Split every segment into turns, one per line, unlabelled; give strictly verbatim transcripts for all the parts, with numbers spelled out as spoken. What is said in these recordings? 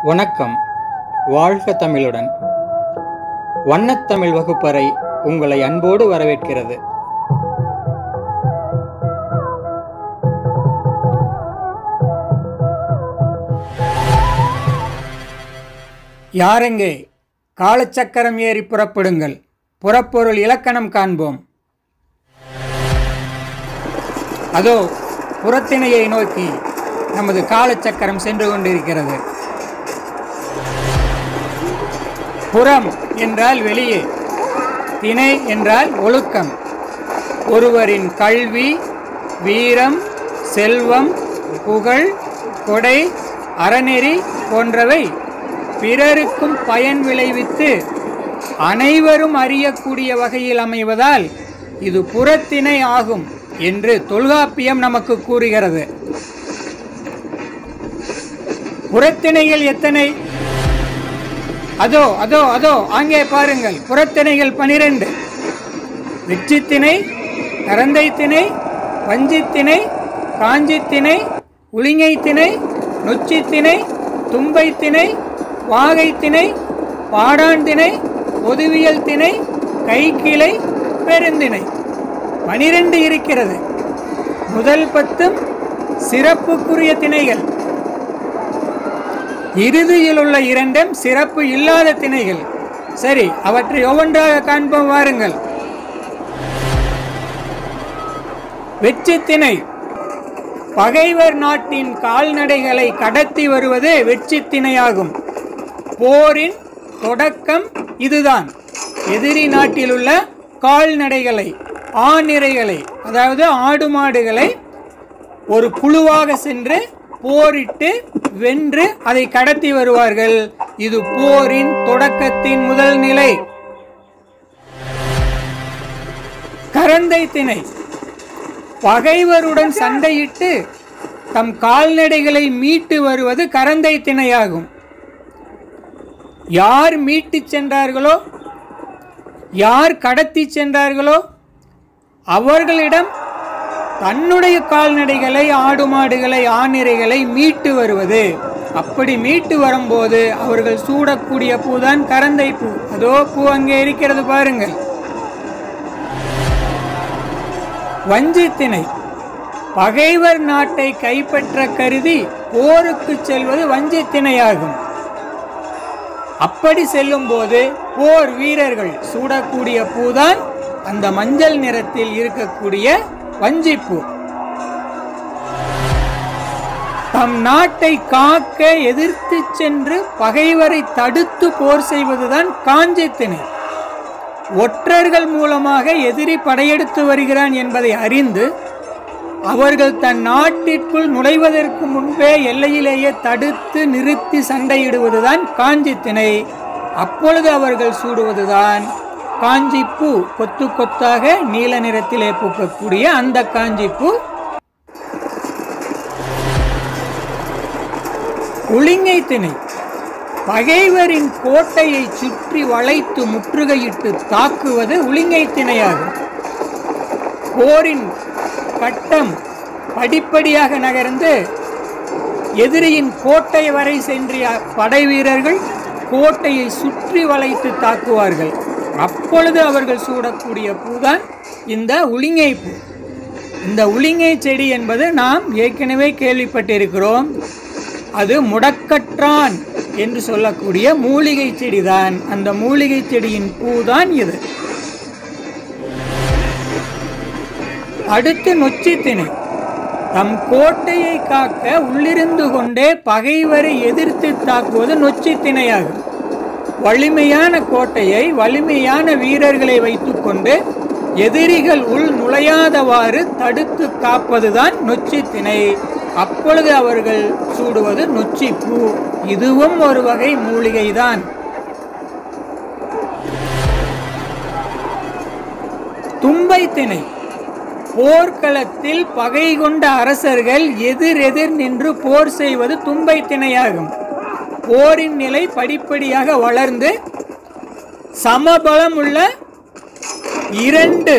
வணக்கம். வாழ்க தமிழுடன். வண்ணத்தமிழ் வகுப்பறை உங்களை அன்போடு வரவேற்கிறது. யாரெங்கே காலச்சக்கரம் ஏறி புறப்படுங்கள். புறப்பொருள் இலக்கணம் காண்போம். அதோ புறத்திணையை நோக்கி நமது காலச்சக்கரம் சென்று கொண்டிருக்கிறது. புறம் என்றால் வெளியே, திணை என்றால் ஒழுக்கம். ஒருவரின் கல்வி, வீரம், செல்வம், புகழ், கொடை, அறநெறி போன்றவை பிறருக்கும் பயன் விளைவித்து அனைவரும் அறியக்கூடிய வகையில் அமைவதால் இது புறத்திணை ஆகும் என்று தொல்காப்பியம் நமக்கு கூறுகிறது. புறத்திணைகள் எத்தனை? அதோ அதோ அதோ அங்கே பாருங்கள். புறத்திணைகள் பனிரெண்டு. வெற்றித்திணை, கரந்தைத்திணை, வஞ்சித்திணை, காஞ்சித்திணை, உளிங்கைத்திணை, நொச்சித்திணை, தும்பைத்திணை, வாகைத்திணை, பாடான்திணை, பொதுவியல் திணை, கைக்கிளை, பெருந்திணை. பனிரெண்டு இருக்கிறது. முதல் பத்தும் சிறப்புக்குரிய திணைகள். இறுதியில் உள்ள இரண்டும் சிறப்பு இல்லாத திணைகள். சரி, அவற்றை ஒவ்வொன்றாக காண்போம் வாருங்கள். வெற்றித்திணை பகைவர் நாட்டின் கால்நடைகளை கடத்தி வருவது வெற்றித்திணையாகும். போரின் தொடக்கம் இதுதான். எதிரி நாட்டில் உள்ள கால்நடைகளை, ஆநிரைகளை, அதாவது ஆடு மாடுகளை ஒரு குழுவாக சென்று போரிட்டு வென்று அதை கடத்தி வருவார்கள். இது போரின் தொடக்கத்தின் முதல் நிலை. கரந்தை திணை பகைவருடன் சண்டையிட்டு தம் கால்நடைகளை மீட்டு வருவது கரந்தை திணையாகும். யார் மீட்டு சென்றார்களோ, யார் கடத்தி சென்றார்களோ அவர்களிடம் தன்னுடைய கால்நடைகளை, ஆடு மாடுகளை, ஆநிரைகளை மீட்டு வருவது. அப்படி மீட்டு வரும்போது அவர்கள் சூடக்கூடிய பூதான் கரந்தை பூ. அதோ பூ அங்கே இருக்கிறது பாருங்கள். வஞ்சித்திணை பகைவர் நாட்டை கைப்பற்ற கருதி போருக்கு செல்வது வஞ்சித்திணையாகும். அப்படி செல்லும் போது போர் வீரர்கள் சூடக்கூடிய பூதான் அந்த மஞ்சள் நிறத்தில் இருக்கக்கூடிய வஞ்சிப்பூ. தம் நாட்டை காக்க எதிர்த்து சென்று பகைவரை தடுத்து போர் செய்வதுதான் காஞ்சித்திணை. ஒற்றர்கள் மூலமாக எதிரி படையெடுத்து வருகிறான் என்பதை அறிந்து அவர்கள் தன் நாட்டிற்குள் நுழைவதற்கு முன்பே எல்லையிலேயே தடுத்து நிறுத்தி சண்டையிடுவதுதான் காஞ்சித்திணை. அப்பொழுது அவர்கள் சூடுவதுதான் காஞ்சிப்பூ. கொத்து கொத்தாக நீல நிறத்திலே பூக்கக்கூடிய அந்த காஞ்சிப்பூ. உளிங்கை திணை பகைவரின் கோட்டையை சுற்றி வளைத்து முற்றுகையிட்டு தாக்குவது உளிங்கை திணையாகும். போரின் கட்டம் படிப்படியாக நகர்ந்து எதிரியின் கோட்டை வரை சென்ற படை வீரர்கள் கோட்டையை சுற்றி வளைத்து தாக்குவார்கள். அப்பொழுது அவர்கள் சூடக்கூடிய பூதான் இந்த உளிங்கை பூ. இந்த உளிங்கை செடி என்பது நாம் ஏற்கனவே கேள்விப்பட்டிருக்கிறோம். அது முடக்கற்றான் என்று சொல்லக்கூடிய மூலிகை செடிதான். அந்த மூலிகை செடியின் பூதான் இது. அடுத்து நொச்சித்திணை தம் கோட்டையை காக்க உள்ளிருந்து கொண்டே பகைவரை எதிர்த்து தாக்குவது நொச்சித்திணையாகும். வலிமையான கோட்டையை, வலிமையான வீரர்களை வைத்துக்கொண்டு எதிரிகள் உள் நுழையாதவாறு தடுத்து காப்பதுதான் நொச்சித்திணை. அப்பொழுது அவர்கள் சூடுவது நொச்சிப்பூ. இதுவும் ஒரு வகை மூலிகைதான். தும்பை திணை போர்க்களத்தில் பகை கொண்ட அரசர்கள் எதிர் எதிர் நின்று போர் செய்வது தும்பை திணையாகும். போரின் நிலை படிப்படியாக வளர்ந்து சமபலம் உள்ள இரண்டு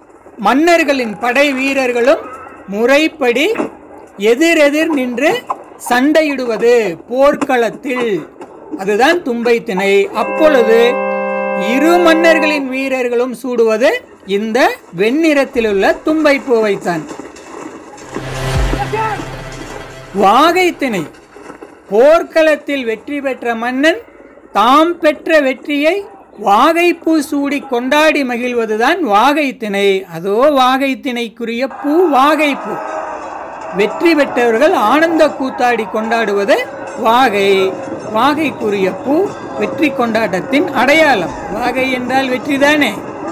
மன்னர்களின் படை வீரர்களும் முறைப்படி எதிரெதிர் நின்று சண்டையிடுவது போர்க்களத்தில், அதுதான் தும்பை திணை. அப்பொழுது இரு மன்னர்களின் வீரர்களும் சூடுவது இந்த வெண்ணிறத்தில் உள்ள தும்பை பூவைத்தான். வாகை திணை. போர்க்களத்தில் வெற்றி பெற்ற மன்னன் தாம் பெற்ற வெற்றியை வாகைப்பூ சூடி கொண்டாடி மகிழ்வதுதான் வாகை திணை. அதோ வாகை திணைக்குரிய பூ வாகைப்பூ. வெற்றி பெற்றவர்கள் ஆனந்த கூத்தாடி கொண்டாடுவது வாகை. வாகைக்குரிய பூ வெற்றி கொண்டாட்டத்தின் அடையாளம். வாகை என்றால் வெற்றிதானே.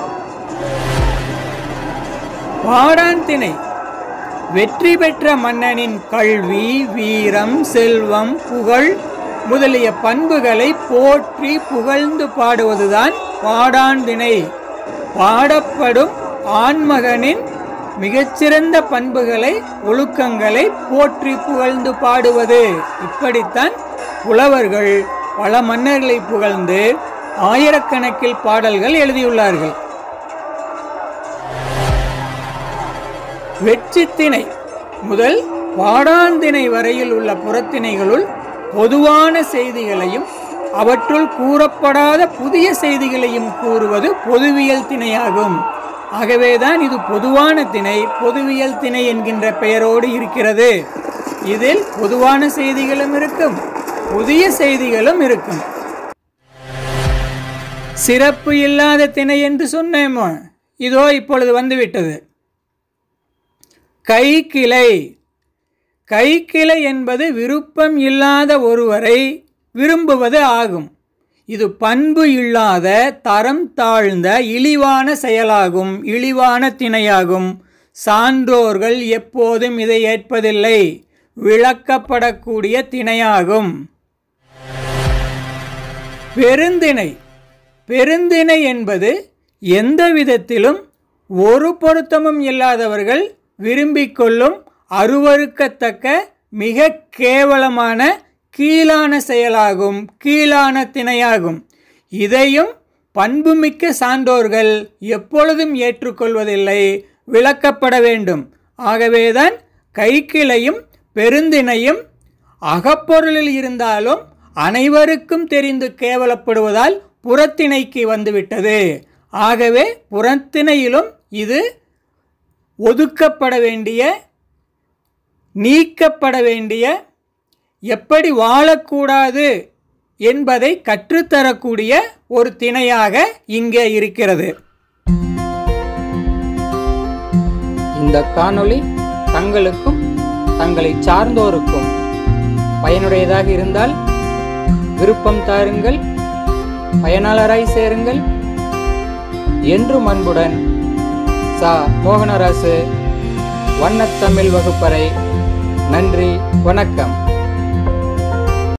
வாடான் திணை. வெற்றி பெற்ற மன்னனின் கல்வி, வீரம், செல்வம், புகழ் முதலிய பண்புகளை போற்றி புகழ்ந்து பாடுவதுதான் பாடான் திணை. பாடப்படும் ஆண்மகனின் மிகச்சிறந்த பண்புகளை, ஒழுக்கங்களை போற்றி புகழ்ந்து பாடுவது. இப்படித்தான் புலவர்கள் பல மன்னர்களை புகழ்ந்து ஆயிரக்கணக்கில் பாடல்கள் எழுதியுள்ளார்கள். வெற்றித்திணை முதல் பாடாந்திணை வரையில் உள்ள புறத்திணைகளுள் பொதுவான செய்திகளையும் அவற்றுள் கூறப்படாத புதிய செய்திகளையும் கூறுவது பொதுவியல் திணையாகும். ஆகவேதான் இது பொதுவான திணை, பொதுவியல் திணை என்கின்ற பெயரோடு இருக்கிறது. இதில் பொதுவான செய்திகளும் இருக்கும், புதிய செய்திகளும் இருக்கும். சிறப்பு இல்லாத திணை என்று சொன்னேமோ, இதோ இப்பொழுது வந்துவிட்டது. கைக்கிளை. கைக்கிளை என்பது விருப்பம் இல்லாத ஒருவரை விரும்புவது ஆகும். இது பண்பு இல்லாத, தரம் தாழ்ந்த, இழிவான செயலாகும், இழிவான திணையாகும். சான்றோர்கள் எப்போதும் இதை ஏற்பதில்லை. விளக்கப்படக்கூடிய திணையாகும். பெருந்திணை. பெருந்திணை என்பது எந்த விதத்திலும் ஒரு பொருத்தமும் இல்லாதவர்கள் விரும்பிக் கொள்ளும் அருவருக்கத்தக்க மிக கேவலமான கீழான செயலாகும், கீழான திணையாகும். இதையும் பண்புமிக்க சான்றோர்கள் எப்பொழுதும் ஏற்றுக்கொள்வதில்லை, விளக்கப்பட வேண்டும். ஆகவேதான் கைக்கிளையும் பெருந்திணையும் அகப்பொருளில் இருந்தாலும் அனைவருக்கும் தெரிந்து கேவலப்படுவதால் புறத்திணைக்கு வந்துவிட்டது. ஆகவே புறத்திணையிலும் இது ஒதுக்கப்பட வேண்டிய, நீக்கப்பட வேண்டிய, எப்படி வாழக்கூடாது என்பதை கற்றுத்தரக்கூடிய ஒரு திணையாக இங்கே இருக்கிறது. இந்த காணொளி தங்களுக்கும் தங்களை சார்ந்தோருக்கும் பயனுடையதாக இருந்தால் விருப்பம் தாருங்கள், பயனாளராய் சேருங்கள். என்றும் அன்புடன் சா மோகனராசு, வண்ணத்தமிழ் வகுப்பறை. நன்றி, வணக்கம்.